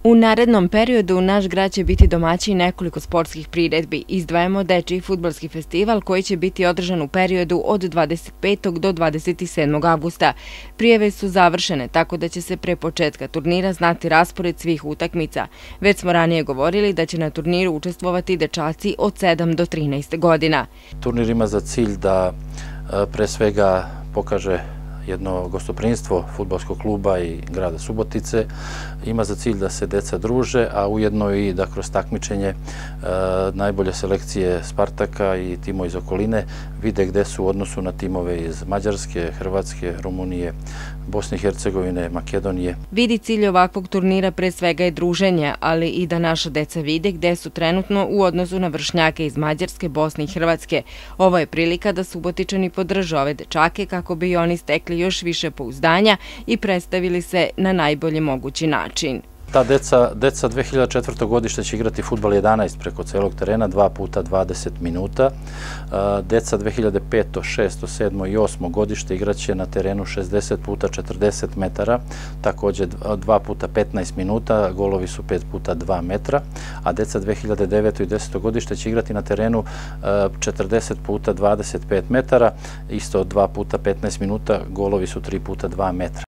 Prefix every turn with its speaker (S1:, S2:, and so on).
S1: U narednom periodu naš grad će biti domaćin nekoliko sportskih priredbi. Izdvajamo dečiji fudbalski festival koji će biti održan u periodu od 25. do 27. avgusta. Prijave su završene, tako da će se pre početka turnira znati raspored svih utakmica. Već smo ranije govorili da će na turniru učestvovati dečaci od 7 do 13 godina.
S2: Turnir ima za cilj da pre svega pokaže jedno gostoprimstvo fudbalskog kluba i grada Subotice. Ima za cilj da se deca druže, a ujedno i da kroz takmičenje najbolje selekcije Spartaka i timova iz okoline vide gde su u odnosu na timove iz Mađarske, Hrvatske, Rumunije, Bosne i Hercegovine, Makedonije.
S1: Vidi cilj ovakvog turnira pre svega je druženje, ali i da naša deca vide gde su trenutno u odnosu na vršnjake iz Mađarske, Bosne i Hrvatske. Ovo je prilika da Subotičani podrže ove dečake kako bi i oni stekli još više pouzdanja i predstavili se na najbolji mogući način.
S2: Ta deca 2004. godište će igrati fudbal 11 preko celog terena, 2 puta 20 minuta. Deca 2005., 6., 7. i 8. godište igraće na terenu 60 puta 40 metara, takođe 2 puta 15 minuta, golovi su 5 puta 2 metra, a deca 2009. i 10. godište će igrati na terenu 40 puta 25 metara, isto 2 puta 15 minuta, golovi su 3 puta 2 metra.